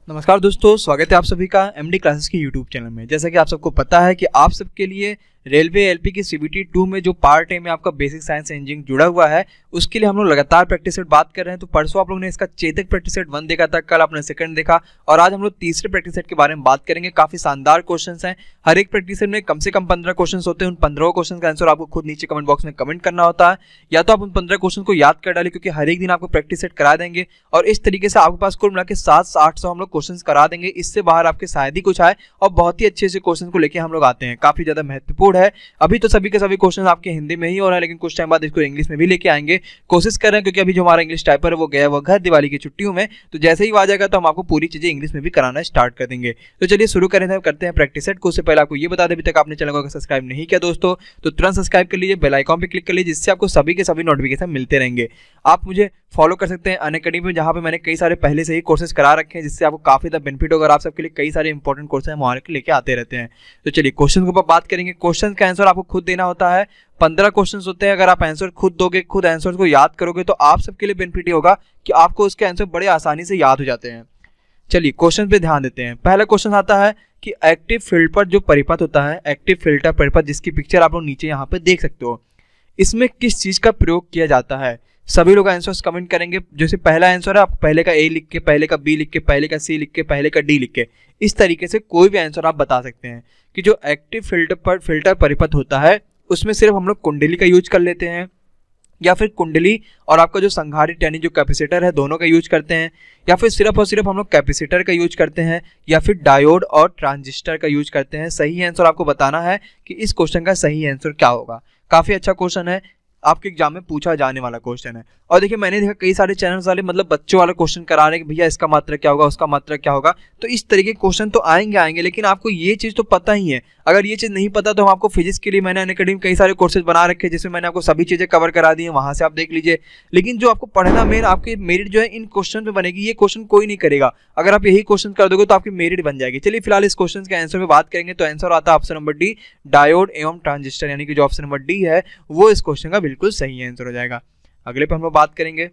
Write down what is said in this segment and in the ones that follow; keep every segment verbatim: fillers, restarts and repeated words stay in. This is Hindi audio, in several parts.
नमस्कार दोस्तों, स्वागत है आप सभी का एमडी क्लासेस के यूट्यूब चैनल में। जैसा कि आप सबको पता है कि आप सबके लिए रेलवे एलपी की सीबीटी टू में जो पार्ट ए में आपका बेसिक साइंस इंजीनियरिंग जुड़ा हुआ है, उसके लिए हम लोग लगातार प्रैक्टिस सेट बात कर रहे हैं। तो परसों आप लोगों ने इसका चेतक प्रैक्टिस सेट वन देखा था, कल आपने सेकंड देखा और आज हम लोग तीसरे प्रैक्टिस सेट के बारे में बात करेंगे। काफी शानदार क्वेश्चंस हैं। हर एक प्रैक्टिस सेट में कम से कम पंद्रह क्वेश्चन होते हैं। उन पंद्रह क्वेश्चन का आंसर आपको खुद नीचे कमेंट बॉक्स में कमेंट करना होता है, या तो आप उन पंद्रह क्वेश्चन को याद कर डालें, क्योंकि हर एक दिन आपको प्रैक्टिस सेट करा देंगे और इस तरीके से आपके पास कुल मिला के सात से आठ सौ हम लोग क्वेश्चन करा देंगे। इससे बाहर आपके शायद ही कुछ आए और बहुत ही अच्छे से क्वेश्चन को लेकर हम लोग आते हैं। काफी ज्यादा महत्वपूर्ण है। अभी तो सभी के सभी क्वेश्चन आपके हिंदी में ही हो रहा है, लेकिन कुछ टाइम बाद इसको इंग्लिश में भी लेके आएंगे। कोशिश कर रहे हैं, क्योंकि अभी जो हमारा इंग्लिश टाइपर है वो गया वो घर दिवाली की छुट्टियों में। तो जैसे ही आ जाएगा तो हम आपको पूरी चीजें इंग्लिश में भी कराना स्टार्ट कर देंगे। तो चलिए शुरू करें करते हैं प्रैक्टिस सेट को। उससे पहले आपको ये बता दें, अभी तक आपने चैनल को सब्सक्राइब नहीं किया दोस्तों तो तुरंत सब्सक्राइब कर लीजिए, बेल आइकॉन पे क्लिक कर लीजिए, जिससे आपको सभी के सभी नोटिफिकेशन मिलते रहेंगे। आप मुझे फॉलो कर सकते हैं अनअकैडमी में, जहां पे मैंने कई सारे पहले से ही कोर्सेज करा रखे हैं, जिससे आपको काफी ज्यादा बेनिफिट होगा। आप सबके लिए कई सारे इंपॉर्टेंट कोर्सेज हम वहां लेके आते रहते हैं। तो चलिए क्वेश्चन के ऊपर बात करेंगे। क्वेश्चन का आंसर आपको खुद देना होता है। पंद्रह क्वेश्चन होते हैं। अगर आप आंसर खुद दोगे, खुद आंसर को याद करोगे, तो आप सबके लिए बेनिफिट होगा कि आपको उसके आंसर बड़े आसानी से याद हो जाते हैं। चलिए क्वेश्चन पे ध्यान देते हैं। पहला क्वेश्चन आता है कि एक्टिव फील्ड पर जो परिपथ होता है, एक्टिव फील्ड परिपथ, जिसकी पिक्चर आप लोग नीचे यहाँ पे देख सकते हो, इसमें किस चीज का प्रयोग किया जाता है। सभी लोग आंसर्स कमेंट करेंगे। जैसे पहला आंसर है, आप पहले का ए लिख के, पहले का बी लिख के, पहले का सी लिख के, पहले का डी लिख के, इस तरीके से कोई भी आंसर आप बता सकते हैं कि जो एक्टिव फिल्टर पर फिल्टर परिपथ होता है, उसमें सिर्फ हम लोग कुंडली का यूज कर लेते हैं, या फिर कुंडली और आपका जो संधारित्र यानी जो कैपेसिटर है दोनों का यूज करते हैं, या फिर सिर्फ और सिर्फ हम लोग कैपेसिटर का यूज करते हैं, या फिर डायोड और ट्रांजिस्टर का यूज करते हैं। सही आंसर आपको बताना है कि इस क्वेश्चन का सही आंसर क्या होगा। काफी अच्छा क्वेश्चन है, आपके एग्जाम में पूछा जाने वाला क्वेश्चन है। और देखिए, मैंने देखा कई सारे चैनल्स वाले मतलब बच्चों वाला क्वेश्चन करा रहे हैं कि भैया इसका मात्रा क्या होगा, उसका मात्रा क्या होगा। तो इस तरीके के क्वेश्चन तो आएंगे आएंगे लेकिन आपको ये चीज तो पता ही है। अगर ये चीज नहीं पता तो हम आपको फिजिक्स के लिए मैंने अनअकैडमी में कई सारे कोर्सेज बना रखे हैं, जिसमें मैंने आपको सभी चीजें कवर करा दी है, वहां से आप देख लीजिए। लेकिन जो आपको पढ़ना मेन आपकी मेरिट जो है इन क्वेश्चन पे बनेगी। ये क्वेश्चन कोई नहीं करेगा। अगर आप यही क्वेश्चन कर दोगे तो आपकी मेरिट बन जाएगी। चलिए फिलहाल इस क्वेश्चन के आंसर पे बात करेंगे। तो आंसर आता है ऑप्शन नंबर डी, डायोड एवं ट्रांजिस्टर, यानी कि जो ऑप्शन नंबर डी है वो इस क्वेश्चन का बिल्कुल सही आंसर हो जाएगा। अगले पे हम लोग बात करेंगे,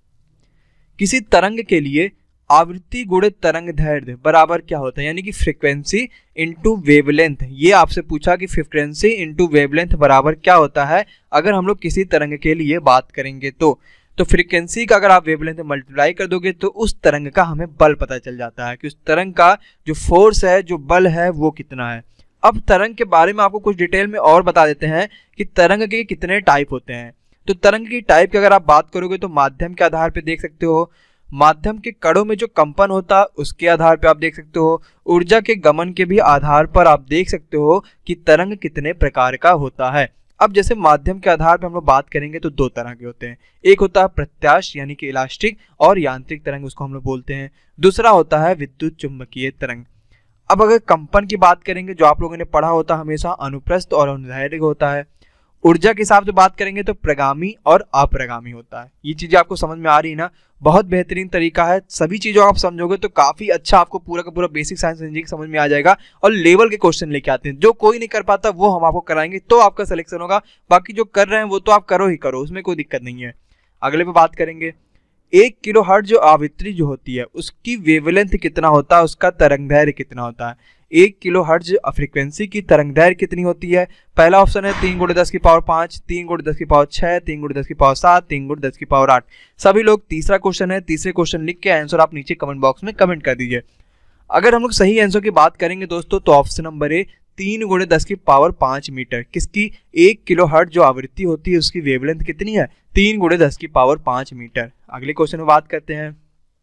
किसी तरंग के लिए आवृत्ति गुणित तरंग दैर्ध्य बराबर क्या होता है, यानी कि फ्रीक्वेंसी इंटू वेवलेंथ। ये आपसे पूछा कि फ्रीक्वेंसी इंटू वेवलेंथ बराबर क्या होता है अगर हम लोग किसी तरंग के लिए बात करेंगे। तो तो फ्रीक्वेंसी का अगर आप वेवलेंथ मल्टीप्लाई कर दोगे तो उस तरंग का हमें बल पता चल जाता है कि उस तरंग का जो फोर्स है, जो बल है, वो कितना है। अब तरंग के बारे में आपको कुछ डिटेल में और बता देते हैं कि तरंग के कितने टाइप होते हैं। तो तरंग की टाइप की अगर आप बात करोगे तो माध्यम के आधार पे देख सकते हो, माध्यम के कणों में जो कंपन होता है उसके आधार पे आप देख सकते हो, ऊर्जा के गमन के भी आधार पर आप देख सकते हो कि तरंग कितने प्रकार का होता है। अब जैसे माध्यम के आधार पे हम लोग बात करेंगे तो दो तरह के होते हैं। एक होता है प्रत्यास्थ यानी कि इलास्टिक और यांत्रिक तरंग, उसको हम लोग बोलते हैं। दूसरा होता है विद्युत चुंबकीय तरंग। अब अगर कंपन की बात करेंगे, जो आप लोगों ने पढ़ा होता हमेशा अनुप्रस्थ और अनुदैर्घ्य होता है। ऊर्जा के हिसाब से बात करेंगे तो प्रगामी और अप्रगामी होता है। ये चीजें आपको समझ में आ रही है ना। बहुत बेहतरीन तरीका है। सभी चीजों आप समझोगे तो काफी अच्छा आपको पूरा का पूरा बेसिक साइंस इंजीनियरिंग समझ में आ जाएगा। और लेवल के क्वेश्चन लेके आते हैं, जो कोई नहीं कर पाता वो हम आपको कराएंगे, तो आपका सिलेक्शन होगा। बाकी जो कर रहे हैं वो तो आप करो ही करो, उसमें कोई दिक्कत नहीं है। अगले पे बात करेंगे, एक किलो हर्ट्ज जो आवृत्ति जो होती है उसकी वेवलेंथ कितना होता है, उसका तरंगदैर्घ्य कितना होता है। एक किलो हर्ट्ज फ्रीक्वेंसी की तरंगदैर्घ्य कितनी होती है। पहला ऑप्शन है तीन गुणे दस की पावर पांच, तीन गुणे दस की पावर छह, तीन गुणे दस की पावर सात, तीन गुणे दस की पावर आठ। सभी लोग तीसरा क्वेश्चन है, तीसरे क्वेश्चन लिख के आंसर आप नीचे कमेंट बॉक्स में कमेंट कर दीजिए। अगर हम लोग सही आंसर की बात करेंगे दोस्तों तो ऑप्शन नंबर ए, तीन गुणे दस की पावर पांच मीटर। किसकी? एक किलो हर्ट्ज जो आवृत्ति होती है उसकी वेवलेंथ कितनी है, तीन गुणे दस की पावर पांच मीटर। अगले क्वेश्चन में बात करते हैं,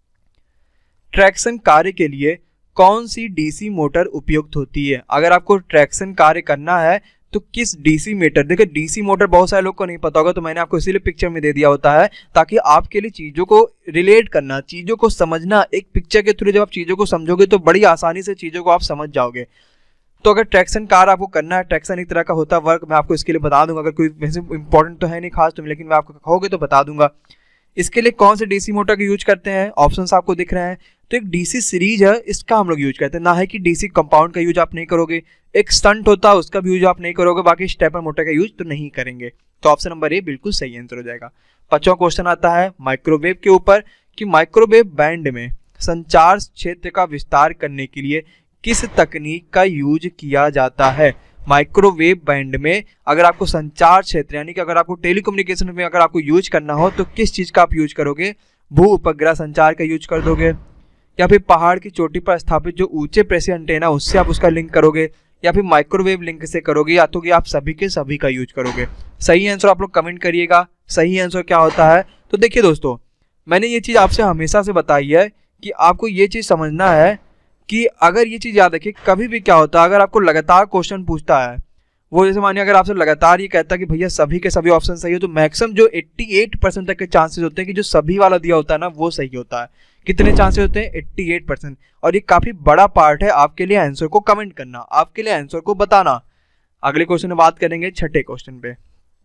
ट्रैक्शन कार्य के लिए कौन सी डीसी मोटर उपयुक्त होती है। अगर आपको ट्रैक्शन कार्य करना है तो किस डीसी मोटर, देखिए डीसी मोटर बहुत सारे लोग को नहीं पता होगा, तो मैंने आपको इसीलिए पिक्चर में दे दिया होता है ताकि आपके लिए चीजों को रिलेट करना, चीजों को समझना, एक पिक्चर के थ्रू जब आप चीजों को समझोगे तो बड़ी आसानी से चीजों को आप समझ जाओगे। तो अगर ट्रैक्शन कार आपको करना है, ट्रैक्शन एक तरह का होता है वर्क, मैं आपको इसके लिए बता दूंगा। अगर कोई वैसे इंपॉर्टेंट तो है नहीं खास, तो लेकिन मैं आपको कहोगे तो बता दूंगा। इसके लिए कौन से डीसी मोटर का यूज करते हैं, ऑप्शंस आपको दिख रहे हैं। तो एक डीसी सीरीज है, इसका हम लोग यूज करते हैं, ना है कि डीसी कंपाउंड का यूज आप नहीं करोगे। एक स्टंट होता है उसका भी यूज आप नहीं करोगे, बाकी स्टेपर मोटर का यूज तो नहीं करेंगे। तो ऑप्शन नंबर ए बिल्कुल सही आंसर हो जाएगा। पांचवा क्वेश्चन आता है माइक्रोवेव के ऊपर कि माइक्रोवेव बैंड में संचार क्षेत्र का विस्तार करने के लिए किस तकनीक का यूज किया जाता है? माइक्रोवेव बैंड में अगर आपको संचार क्षेत्र यानी कि अगर आपको टेलीकम्युनिकेशन में अगर आपको यूज करना हो तो किस चीज़ का आप यूज करोगे? भू उपग्रह संचार का यूज कर दोगे, या फिर पहाड़ की चोटी पर स्थापित जो ऊंचे प्रेशर एंटेना उससे आप उसका लिंक करोगे, या फिर माइक्रोवेव लिंक से करोगे, या तो कि आप सभी के सभी का यूज करोगे? सही आंसर आप लोग कमेंट करिएगा। सही आंसर क्या होता है? तो देखिए दोस्तों, मैंने ये चीज़ आपसे हमेशा से बताई है कि आपको ये चीज़ समझना है कि अगर ये चीज़ याद रखिए, कभी भी क्या होता है अगर आपको लगातार क्वेश्चन पूछता है, वो जैसे मानिए अगर आपसे लगातार ये कहता है कि भैया सभी के सभी ऑप्शन सही हो, तो मैक्सिमम जो अट्ठासी परसेंट तक के चांसेस होते हैं कि जो सभी वाला दिया होता है ना वो सही होता है। कितने चांसेस होते हैं? अट्ठासी परसेंट। और ये काफ़ी बड़ा पार्ट है आपके लिए आंसर को कमेंट करना, आपके लिए आंसर को बताना। अगले क्वेश्चन में बात करेंगे छठे क्वेश्चन पे।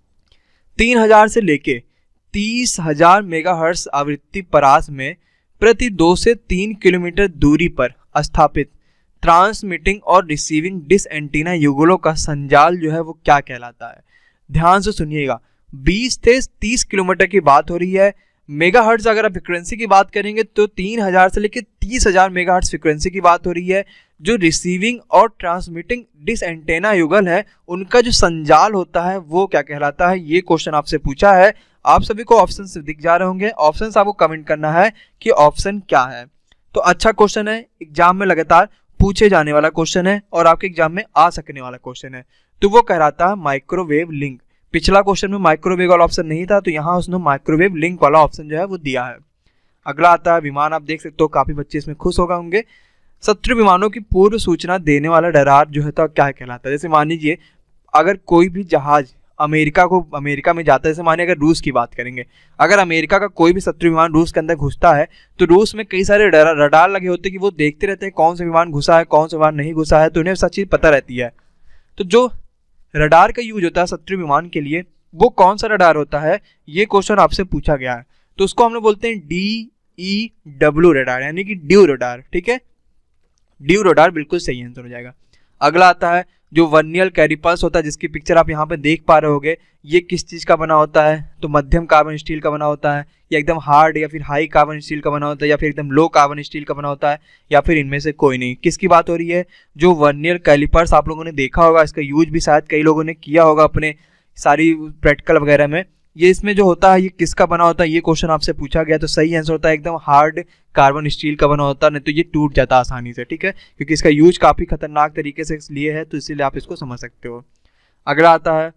तीन हजार से लेके तीस हजार मेगाहर्ट्ज आवृत्ति परास में प्रति दो से तीन किलोमीटर दूरी पर स्थापित ट्रांसमिटिंग और रिसीविंग डिश एंटीना युगलों का संजाल जो है वो क्या कहलाता है? ध्यान से सुनिएगा, बीस से तीस किलोमीटर की बात हो रही है। मेगाहर्ट्ज अगर आप फ्रीक्वेंसी की बात करेंगे तो तीन हजार से लेकर तीस हजार मेगाहर्ट्ज फ्रीक्वेंसी की बात हो रही है। जो रिसीविंग और ट्रांसमिटिंग डिश एंटेना युगल है उनका जो संजाल होता है वो क्या कहलाता है? ये क्वेश्चन आपसे पूछा है। आप सभी को ऑप्शन दिख जा रहे होंगे, ऑप्शन आपको कमेंट करना है कि ऑप्शन क्या है। तो अच्छा क्वेश्चन है, एग्जाम में लगातार पूछे जाने वाला क्वेश्चन है और आपके एग्जाम में आ सकने वाला क्वेश्चन है। तो वो कहलाता है माइक्रोवेव लिंक। पिछला क्वेश्चन में माइक्रोवेव वाला ऑप्शन नहीं था, तो यहाँ उसने माइक्रोवेव लिंक वाला ऑप्शन जो है वो दिया है। अगला आता है विमान। आप देख सकते हो काफी बच्चे इसमें खुश होगा होंगे। शत्रु विमानों की पूर्व सूचना देने वाला रडार जो है तो क्या कहलाता है? जैसे मान लीजिए अगर कोई भी जहाज अमेरिका को अमेरिका में जाता है, जैसे मानिए अगर रूस की बात करेंगे, अगर अमेरिका का कोई भी शत्रु विमान रूस के अंदर घुसता है तो रूस में कई सारे रडार लगे होते हैं कि वो देखते रहते हैं कौन सा विमान घुसा है कौन सा विमान नहीं घुसा है, तो उन्हें सब चीज़ पता रहती है। तो जो रडार का यूज होता है शत्रु विमान के लिए वो कौन सा रडार होता है? ये क्वेश्चन आपसे पूछा गया है। तो उसको हम लोग बोलते हैं डी ई डब्ल्यू रडार, यानी कि ड्यू रडार। ठीक है, ड्यू रडार बिल्कुल सही आंसर हो जाएगा। अगला आता है जो वर्नियल कैलिपर्स होता है, जिसकी पिक्चर आप यहाँ पे देख पा रहे होगे, ये किस चीज़ का बना होता है? तो मध्यम कार्बन स्टील का बना होता है, या एकदम हार्ड या फिर हाई कार्बन स्टील का बना होता है, या फिर एकदम लो कार्बन स्टील का बना होता है, या फिर इनमें से कोई नहीं। किसकी बात हो रही है? जो वर्नियल कैलिपर्स आप लोगों ने देखा होगा, इसका यूज भी शायद कई लोगों ने किया होगा अपने सारी प्रैक्टिकल वगैरह में। ये इसमें जो होता है ये किसका बना होता है? ये क्वेश्चन आपसे पूछा गया, तो सही आंसर होता है एकदम हार्ड कार्बन स्टील का बना होता है, नहीं तो ये टूट जाता आसानी से। ठीक है, क्योंकि इसका यूज काफी खतरनाक तरीके से लिए है, तो इसीलिए आप इसको समझ सकते हो। अगला आता है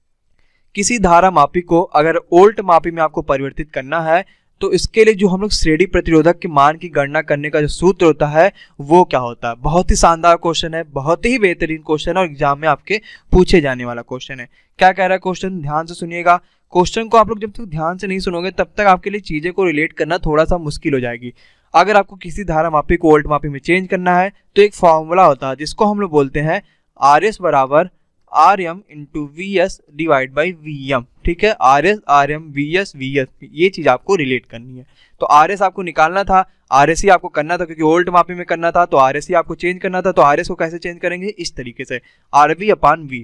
किसी धारा मापी को अगर ओल्ट मापी में आपको परिवर्तित करना है तो इसके लिए जो हम लोग श्रेणी प्रतिरोधक के मान की गणना करने का जो सूत्र होता है वो क्या होता है? बहुत ही शानदार क्वेश्चन है, बहुत ही बेहतरीन क्वेश्चन है और एग्जाम में आपके पूछे जाने वाला क्वेश्चन है। क्या कह रहा है क्वेश्चन? ध्यान से सुनिएगा। क्वेश्चन को आप लोग जब तक ध्यान से नहीं सुनोगे तब तक आपके लिए चीजें को रिलेट करना थोड़ा सा मुश्किल हो जाएगी। अगर आपको किसी धारा मापी को वोल्ट मापी में चेंज करना है तो एक फॉर्मूला होता है जिसको हम लोग बोलते हैं आर एस बराबर R M into V S divide by V M. ठीक है, R S R M V S V S, ये चीज आपको रिलेट करनी है। तो आर एस आपको निकालना था, आर एस ही आपको करना था, क्योंकि वोल्ट मापी में करना था तो आर एस ही आपको चेंज करना था। तो आर एस को कैसे चेंज करेंगे? इस तरीके से, आर वी अपान वी।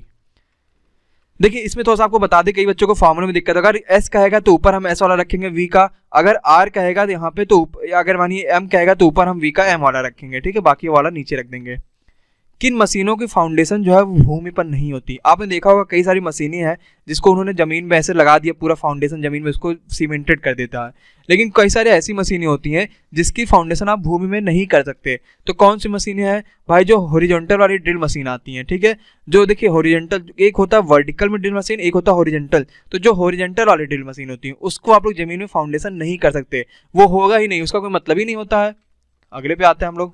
देखिए इसमें थोड़ा सा आपको बता दें, कई बच्चों को फॉर्मूले में दिक्कत है। अगर एस कहेगा तो ऊपर हम एस वाला रखेंगे वी का, अगर आर कहेगा तो यहाँ पे तो अगर मानिए एम कहेगा तो ऊपर हम वी का एम वाला रखेंगे। ठीक है, बाकी वाला नीचे रख देंगे। किन मशीनों की फाउंडेशन जो है वो भूमि पर नहीं होती? आपने देखा होगा कई सारी मशीनें हैं जिसको उन्होंने जमीन में ऐसे लगा दिया, पूरा फाउंडेशन जमीन में उसको सीमेंटेड कर देता है। लेकिन कई सारी ऐसी मशीनें होती हैं जिसकी फाउंडेशन आप भूमि में नहीं कर सकते। तो कौन सी मशीनें हैं भाई? जो हॉरिजॉन्टल वाली ड्रिल मशीन आती हैं। ठीक है, जो देखिए हॉरिजॉन्टल, एक होता है वर्टिकल में ड्रिल मशीन, एक होता है हॉरिजॉन्टल। तो जो हॉरिजॉन्टल वाली ड्रिल मशीन होती है उसको आप लोग जमीन में फाउंडेशन नहीं कर सकते, वो होगा ही नहीं, उसका कोई मतलब ही नहीं होता है। अगले पे आते हैं हम लोग।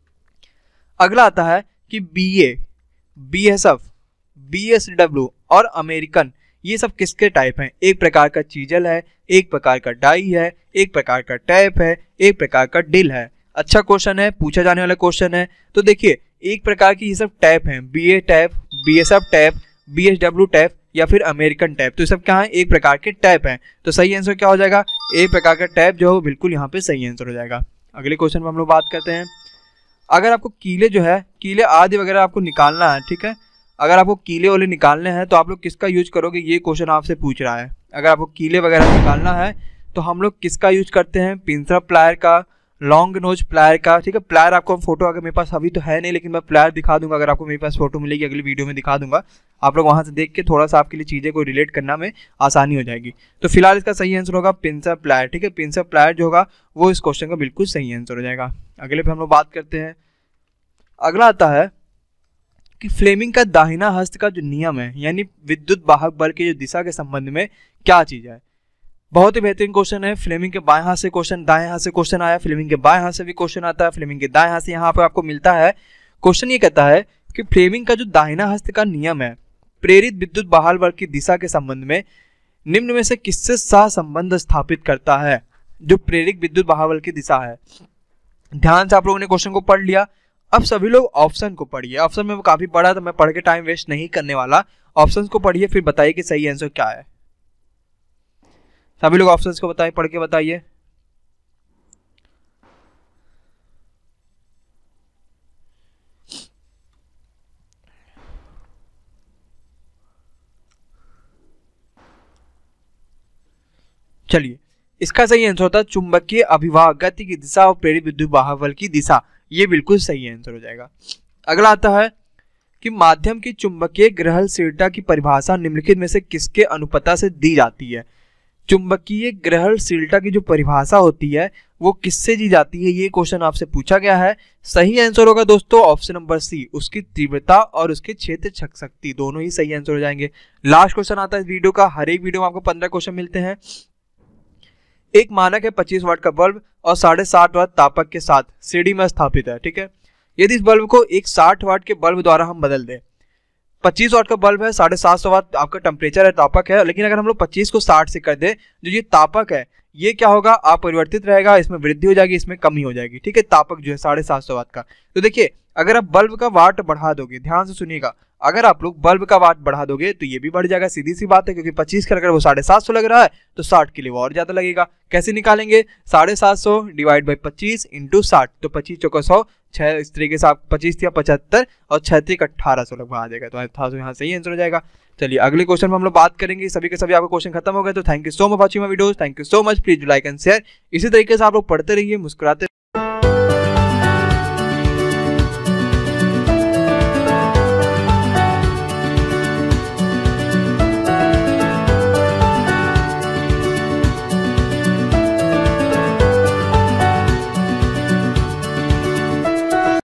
अगला आता है कि B A, B S F, B S W और अमेरिकन, ये सब किसके टाइप हैं? एक प्रकार का चीजल है, एक प्रकार का डाई है, एक प्रकार का टैप है, एक प्रकार का डिल है। अच्छा क्वेश्चन है, पूछा जाने वाला क्वेश्चन है। तो देखिए एक प्रकार की ये सब टैप हैं, B A tap, B S F tap, B S W tap या फिर अमेरिकन टैप। तो ये सब क्या है? एक प्रकार के टैप हैं। तो सही आंसर क्या हो जाएगा? एक प्रकार का टैप जो है बिल्कुल यहाँ पे सही आंसर हो जाएगा। अगले क्वेश्चन पर हम लोग बात करते हैं। अगर आपको कीले जो है, कीले आदि वगैरह आपको निकालना है, ठीक है, अगर आपको कीले वाले निकालने हैं तो आप लोग किसका यूज करोगे? ये क्वेश्चन आपसे पूछ रहा है। अगर आपको कीले वगैरह निकालना है तो हम लोग किसका यूज करते हैं? पिंसर प्लायर का, लॉन्ग नोज प्लायर का, ठीक है। प्लायर आपको फोटो अगर मेरे पास अभी तो है नहीं, लेकिन मैं प्लायर दिखा दूंगा, अगर आपको मेरे पास फोटो मिलेगी अगली वीडियो में दिखा दूंगा, आप लोग वहां से देख के थोड़ा सा आपके लिए चीज़ें को रिलेट करना में आसानी हो जाएगी। तो फिलहाल इसका सही आंसर होगा पिंसर प्लायर, ठीक है। पिंसर प्लायर जो होगा वो इस क्वेश्चन का बिल्कुल सही आंसर हो जाएगा। अगले पे हम लोग बात करते हैं। अगला आता है कि फ्लेमिंग का दाहिना हस्त का जो नियम है, यानी विद्युत वाहक बल की जो दिशा के संबंध में क्या चीज है। बहुत ही बेहतरीन क्वेश्चन है। फ्लेमिंग के बाएं हाथ से क्वेश्चन, दाएं हाथ से क्वेश्चन आया, फ्लेमिंग के बाएं हाथ से भी क्वेश्चन आता है, फ्लेमिंग के दाएं हाथ से यहाँ पे आपको मिलता है। क्वेश्चन ये कहता है कि फ्लेमिंग का जो दाहिना हस्त का नियम है प्रेरित विद्युत वाहक बल की दिशा के संबंध में निम्न में से किससे सह संबंध स्थापित करता है। जो प्रेरित विद्युत वाहक बल की दिशा है, ध्यान से आप लोगों ने क्वेश्चन को पढ़ लिया। अब सभी लोग ऑप्शन को पढ़िए। ऑप्शन में वो काफी बड़ा, तो मैं पढ़ के टाइम वेस्ट नहीं करने वाला। ऑप्शंस को पढ़िए, फिर बताइए कि सही आंसर क्या है। सभी लोग ऑप्शंस को बताइए, पढ़ के बताइए। चलिए, इसका सही आंसर होता है चुंबकीय अभिवाह गति की दिशा और प्रेरित विद्युत वाहक बल की दिशा। ये बिल्कुल सही आंसर हो जाएगा। अगला आता है कि माध्यम की चुंबकीय ग्रहणशीलता की परिभाषा निम्नलिखित में से किसके अनुपात से दी जाती है। चुंबकीय ग्रहणशीलता की जो परिभाषा होती है वो किससे दी जाती है, ये क्वेश्चन आपसे पूछा गया है। सही आंसर होगा दोस्तों ऑप्शन नंबर सी, उसकी तीव्रता और उसके क्षेत्र शक्ति, दोनों ही सही आंसर हो जाएंगे। लास्ट क्वेश्चन आता है इस वीडियो का। हर एक वीडियो में आपको पंद्रह क्वेश्चन मिलते हैं। एक मानक है पच्चीस वाट का बल्ब और साढ़े सात वाट तापक के साथ सीढ़ी में स्थापित है, ठीक है। यदि इस बल्ब को एक साठ वाट के बल्ब द्वारा हम बदल दें, पच्चीस वाट का बल्ब है, साढ़े सात सौ वाट आपका टेम्परेचर है, तापक है, लेकिन अगर हम लोग पच्चीस को साठ से कर दें, जो ये तापक है ये क्या होगा, अपरिवर्तित रहेगा, इसमें वृद्धि हो जाएगी, इसमें कमी हो जाएगी, ठीक है। तापक जो है साढ़े सात सौ वाट का। तो देखिए, अगर आप बल्ब का वाट बढ़ा दोगे, ध्यान से सुनिएगा, अगर आप लोग बल्ब का वाट बढ़ा दोगे तो ये भी बढ़ जाएगा, सीधी सी बात है, क्योंकि पच्चीस का अगर वो साढ़े सात सौ लग रहा है तो साठ के लिए वो और ज्यादा लगेगा। कैसे निकालेंगे, साढ़े सात सौ डिवाइड बाई पच्चीस इंटू साठ, तो पच्चीस चौका सौ, छह, इस तरीके से आप पच्चीस या पचहत्तर और छत्तीस अट्ठारह सौ लगभग आ जाएगा। तो अठारह सौ यहाँ सही आंसर हो जाएगा। चलिए अगले क्वेश्चन में हम लोग बात करेंगे। सभी के सभी आपको क्वेश्चन खत्म हो गए। तो thank you so much watching my videos, thank you so much, please like and share. इसी तरीके से आप लोग पढ़ते रहिए, मुस्कुराते